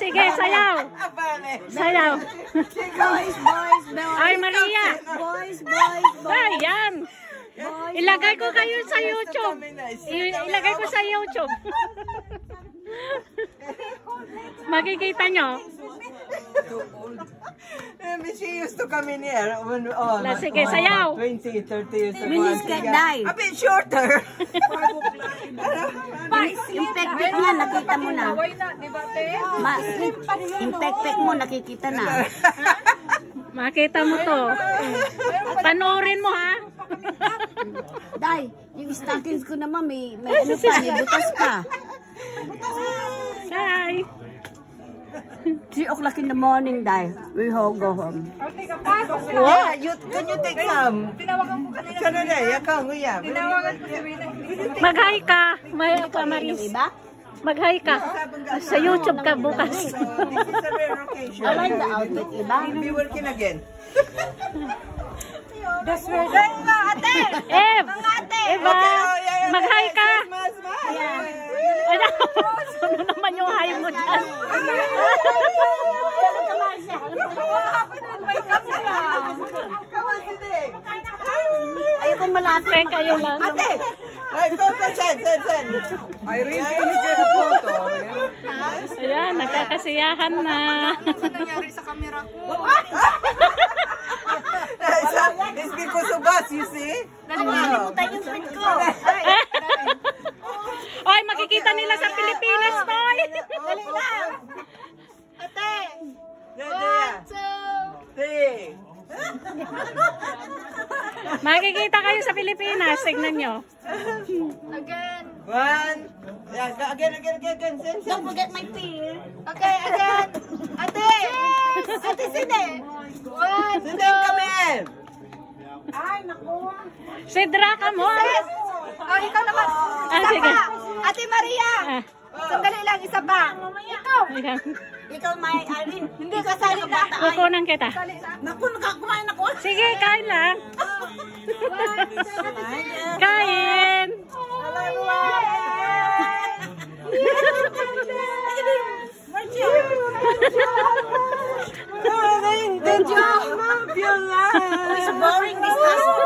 sige, sayaw. Sayaw. Boys, boys, boys. Ay, Maria. Boys, boys, boys. Ayan. Ilagay ko kayo sa YouTube. Ilagay ko sa YouTube. Makikita nyo. She used to come in here when Sige, sayaw. 20, 30 years ago. Minis ka, Day. A bit shorter. Yung pek-pek niya, nakita mo na. Yung pek-pek mo, nakikita na. Makita mo to. Panoorin mo, ha? Day, yung stockings ko naman, may ano pa, may butas pa. Hi. 3 o'clock in the morning, Day. We all go home. What? Can you take some? Tinawagan ko kanina. Kanina, yakang, uyam. Tinawagan ko kanina. Mag-hi ka. May Maris. Iba? Mag-hi ka. Sa YouTube ka bukas. This is a rare occasion. I like the outfit, iba? We'll be working again. That's where ate! Ev! Eva! Mag-hi ka. Ano naman yung hi mo dyan? Ayaw kong malapit. Kayo lang. Ate! Send. I really need to get a photo. Ayan, nagkakasiyahan na. Ano nangyari sa camera ko? It's because of us, you see? Nakalimutan yung tweet ko. Oy, makikita nila sa Pilipinas, boy! Dali na! Ate! 1, 2, 3. Makikita kayo sa Pilipinas, tignan nyo. Again. 1. Yeah, again. Send. Don't forget my pin. Okay, again. Ate! Ate, sine! 1, 2. Come in! Ay, naku. Sidra ka mo. Oh, ikaw naman. Isa Sige. pa. Ate Maria. Sandali lang, isa pa. Ikaw. Ayan. Ikaw, may Irene. Hindi kasali na. Kukunan kita. Naku, nakakumain ako. Sige, kain lang. Kain. It's boring this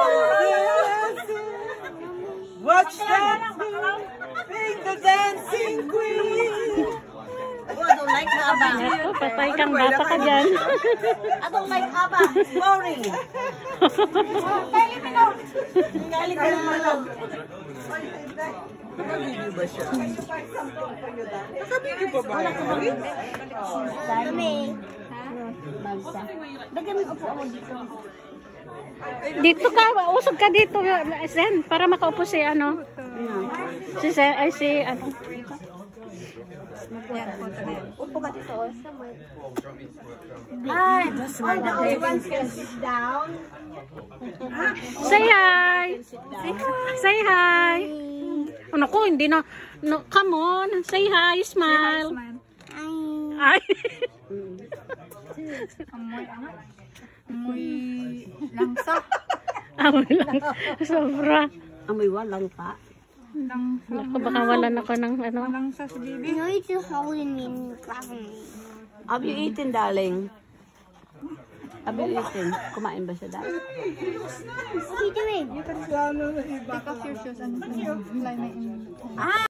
Watch that! Being the dancing queen! Oh, I don't like Aba. Ako, patay kang bata ka dyan. I don't like Aba. It's boring. Galing ka naman. Nakabigyo ba siya? Nakabigyo pa ba? Dami. Bagsa. Dagan mo upo ako dito. Dito ka, usog ka dito, Zen, para makaupo si ano. Si Zen, ay si ano. Upo ka dito. Hi. The only ones can sit down. Say hi. Say hi. Ano ko, hindi na, no, come on, say hi, smile. Ay. Amoy langsa. Amoy lang. Sobra. Amoy walang pa. Naku, baka wala na ko ng ano. Langsa si Bibi. No, it's just how we mean. Have you eaten, darling? Have you eaten? Kumain ba siya, darling? What are you doing? Take off your shoes and fly my